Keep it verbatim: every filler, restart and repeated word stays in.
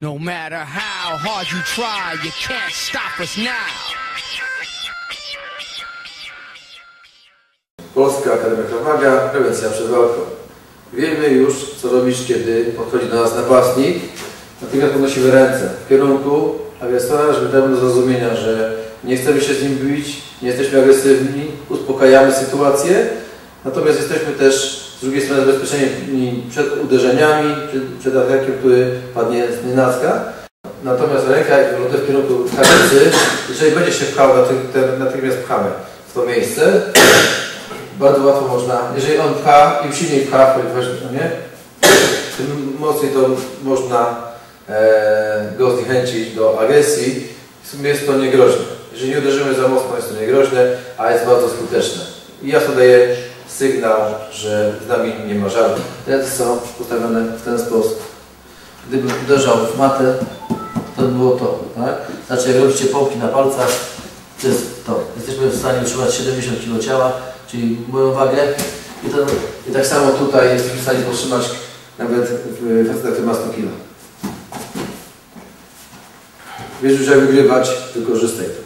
No matter how hard you try, you can't stop us now. Polska Akademia Krav Maga, prewencja przed walką. Wiemy już, co robisz, kiedy podchodzi do nas napastnik. Natychmiast podnosimy ręce w kierunku agresora, żeby dać mu do zrozumienia, że nie chcemy się z nim bić, nie jesteśmy agresywni, uspokajamy sytuację. Natomiast jesteśmy też z drugiej strony zabezpieczeni przed uderzeniami, przed, przed atakiem, który padnie z nienacka. Natomiast ręka, jak wygląda w kierunku kamicy, jeżeli będzie się pchał, natychmiast pchamy w to miejsce. Bardzo łatwo można, jeżeli on pcha, im silniej pcha, no nie, tym mocniej to można e, go zniechęcić do agresji. W sumie jest to niegroźne. Jeżeli nie uderzymy za mocno, jest to niegroźne, a jest bardzo skuteczne. I ja to daję sygnał, że z nami nie ma żartu. Ręce są ustawione w ten sposób. Gdybym uderzał w matę, to by było to, tak? Znaczy, jak robicie pompki na palcach, to jest to. Jesteśmy w stanie utrzymać siedemdziesiąt kilo ciała, czyli moją wagę. I, to, I tak samo tutaj jesteśmy w stanie podtrzymać nawet faceta, który ma sto kilo. Wiesz, że wygrywać, wykorzystaj to.